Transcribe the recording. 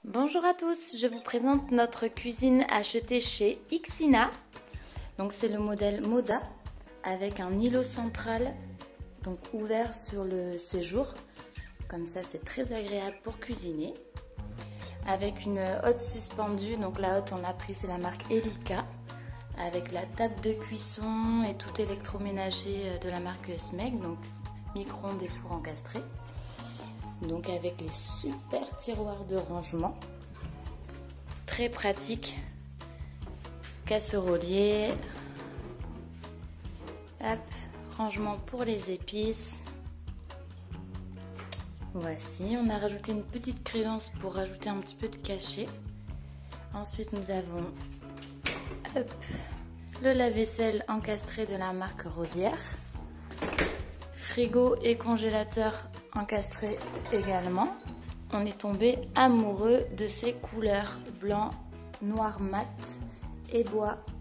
Bonjour à tous, je vous présente notre cuisine achetée chez Ixina. Donc c'est le modèle Moda avec un îlot central donc ouvert sur le séjour. Comme ça c'est très agréable pour cuisiner. Avec une hotte suspendue, donc la hotte on l'a pris, c'est la marque Elica. Avec la table de cuisson et tout électroménager de la marque SMEG, donc micro-ondes et four encastré. Donc avec les super tiroirs de rangement, très pratique, casserolier, hop, rangement pour les épices. Voici, on a rajouté une petite crédence pour rajouter un petit peu de cachet. Ensuite nous avons hop, le lave-vaisselle encastré de la marque Rosière, frigo et congélateur encastré également. On est tombé amoureux de ces couleurs blanc, noir mat et bois